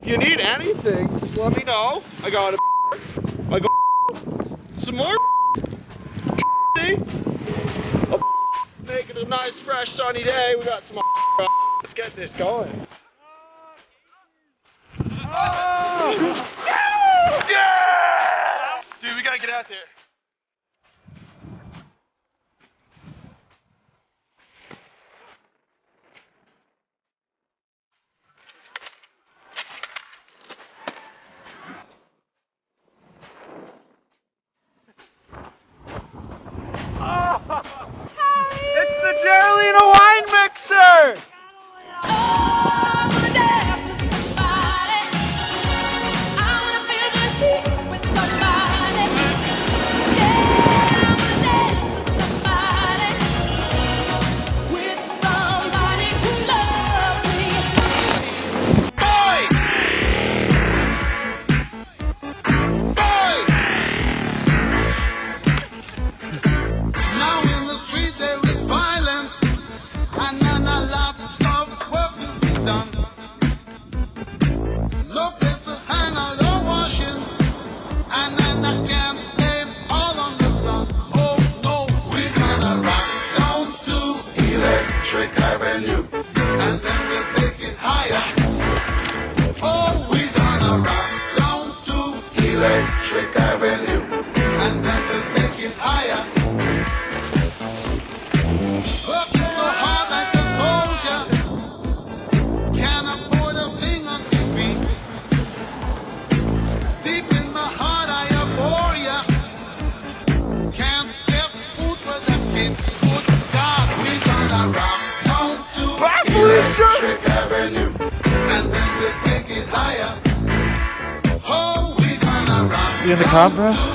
If you need anything, just let me know. I got some more make it a nice, fresh, sunny day. We got some let's get this going. Oh! Yeah! Dude, we gotta get out there. It's the Geraldina wine mixer! Electric Avenue, and then we'll take it higher. Working so hard like a soldier, can't afford a thing on TV. Deep in my heart I abhor ya. Can't get food for the kids. Good God, we gonna rock down to Electric Avenue, and then we'll take it higher. You in the car, bro? And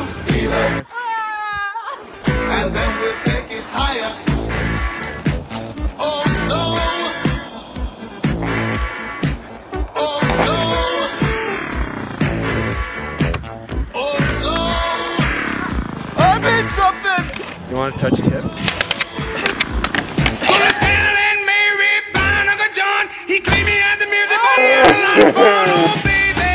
then we'll take it higher. Oh no. Oh no. Oh no. I made something! You want to touch tips? He claimed me as the music, but he had a lot of fun. Oh, baby.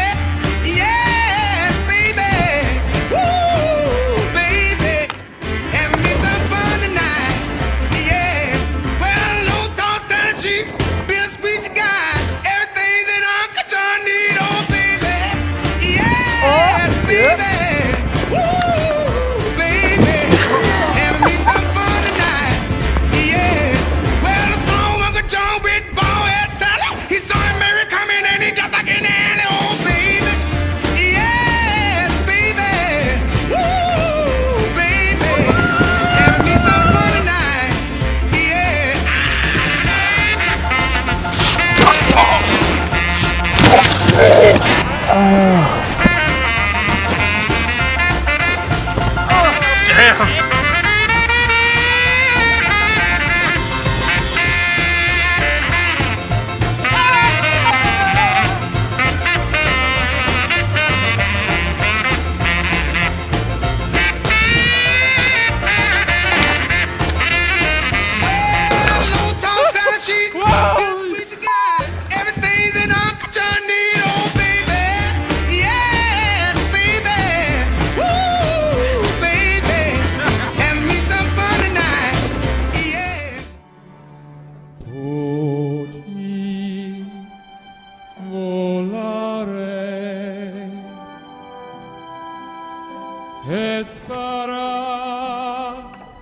Esperar,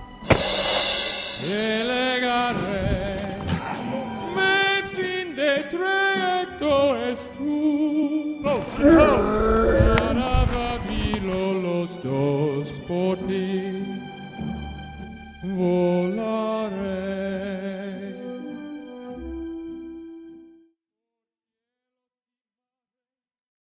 llegaré, mi fin de trayecto es tú. Para vivir los dos por ti.